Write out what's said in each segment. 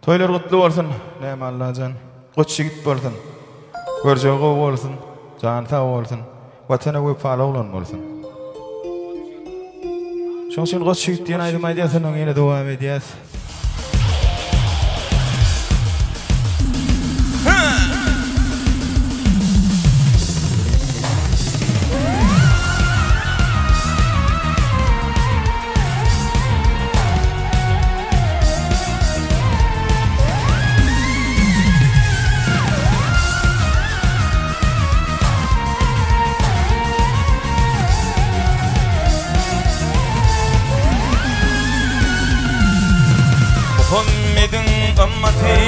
Toylar kutlu bolsun, näme Allahan. Goç ýigit bolsun. Görjegi bolsun, jany sag bolsun. Watana wefaly bolan bolsun. Şoň üçin goç ýigit diýen aýdym aýdýasyň ýene dowam edýäs. Muhammed'in ümmeti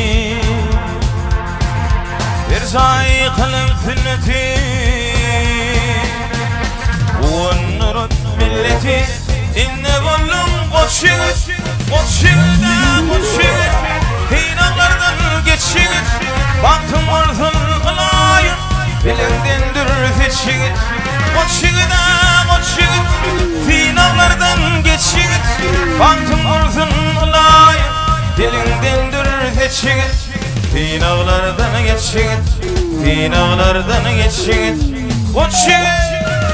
bir zay kılıp sünneti Uğunurut milleti inne bollum koçşigit Koçşigit koçşigit Hinaklardan geçşigit Baktım olsun kılayın Bilindindir fitşigit Koçşigit koçşigit Hinaklardan geçşigit Baktım olsun kılayın Dilindendir geçşigit Finağlardan geçşigit Finağlardan geçşigit Koçşigit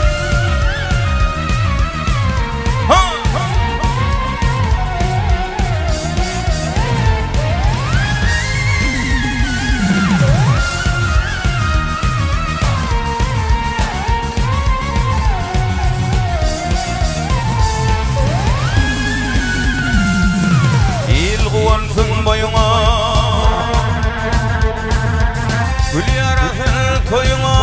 Kuvansın boyuna Gül yarasın toyuna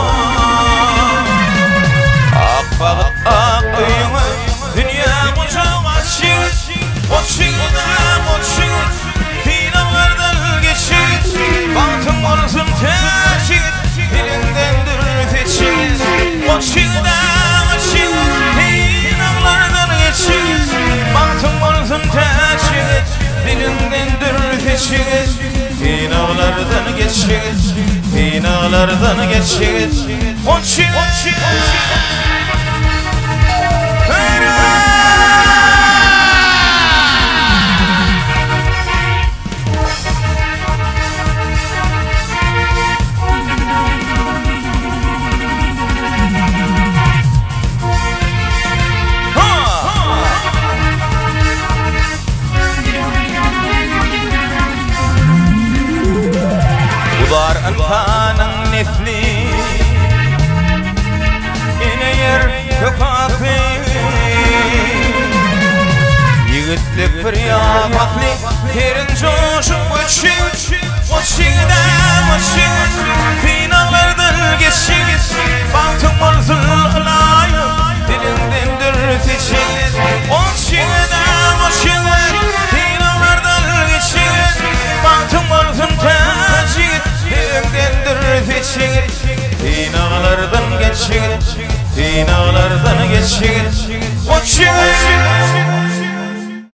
Ak bağıt ak duyuna Dünya koşak açşigit Koçşigit koçşigit Finağlardan geçşigit Baktım olsun terşigit Dilindendir fetşigit Koçşigit koçşigit Finağlardan geçşigit Baktım olsun terşigit Dilindendir fetşigit Finağlardan geçşigit Finağlardan geçşigit Koçşigit Ular antanın nefli Yine yer kökatli Yigitlik bir yapatli Yerin coşup uçşigit Uçşigit uçşigit Finağlardan geçşigit Baktım olsun ılayım Dilindendir fetşigit Uçşigit uçşigit Finağlardan geçşigit Baktım olsun terşigit Dilindendir fetşigit Finağlardan geçşigit Finağlardan geçşigit Koçşigit